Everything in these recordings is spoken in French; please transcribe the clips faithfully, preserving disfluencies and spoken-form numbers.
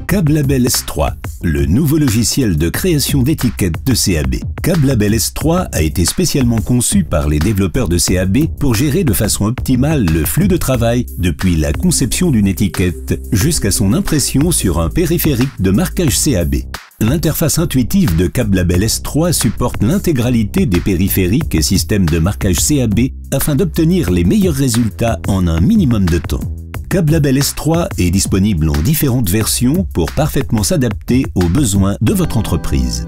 CabLabel S trois, le nouveau logiciel de création d'étiquettes de C A B. CabLabel S trois a été spécialement conçu par les développeurs de C A B pour gérer de façon optimale le flux de travail depuis la conception d'une étiquette jusqu'à son impression sur un périphérique de marquage C A B. L'interface intuitive de CabLabel S trois supporte l'intégralité des périphériques et systèmes de marquage C A B afin d'obtenir les meilleurs résultats en un minimum de temps. CabLabel S trois est disponible en différentes versions pour parfaitement s'adapter aux besoins de votre entreprise.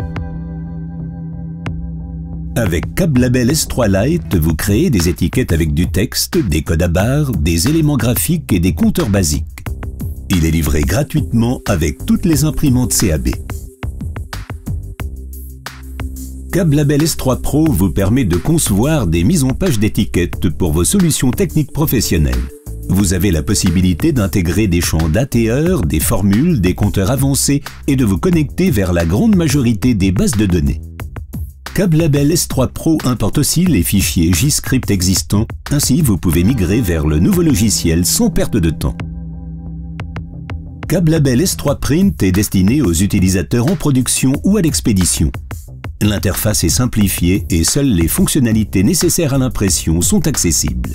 Avec CabLabel S trois Lite, vous créez des étiquettes avec du texte, des codes à barres, des éléments graphiques et des compteurs basiques. Il est livré gratuitement avec toutes les imprimantes C A B. CabLabel S trois Pro vous permet de concevoir des mises en page d'étiquettes pour vos solutions techniques professionnelles. Vous avez la possibilité d'intégrer des champs date et heure, des formules, des compteurs avancés et de vous connecter vers la grande majorité des bases de données. CabLabel S trois Pro importe aussi les fichiers JScript existants, ainsi vous pouvez migrer vers le nouveau logiciel sans perte de temps. CabLabel S trois Print est destiné aux utilisateurs en production ou à l'expédition. L'interface est simplifiée et seules les fonctionnalités nécessaires à l'impression sont accessibles.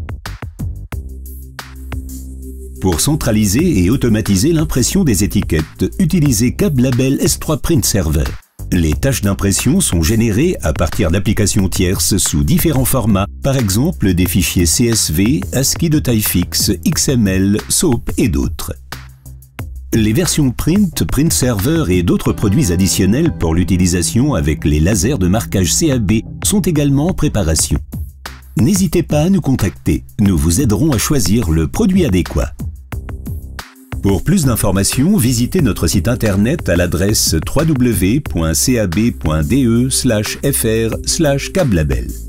Pour centraliser et automatiser l'impression des étiquettes, utilisez CabLabel S trois Print Server. Les tâches d'impression sont générées à partir d'applications tierces sous différents formats, par exemple des fichiers C S V, ASCII de taille fixe, X M L, SOAP et d'autres. Les versions Print, Print Server et d'autres produits additionnels pour l'utilisation avec les lasers de marquage C A B sont également en préparation. N'hésitez pas à nous contacter, nous vous aiderons à choisir le produit adéquat. Pour plus d'informations, visitez notre site internet à l'adresse w w w point c a b point d e slash f r slash cablabel.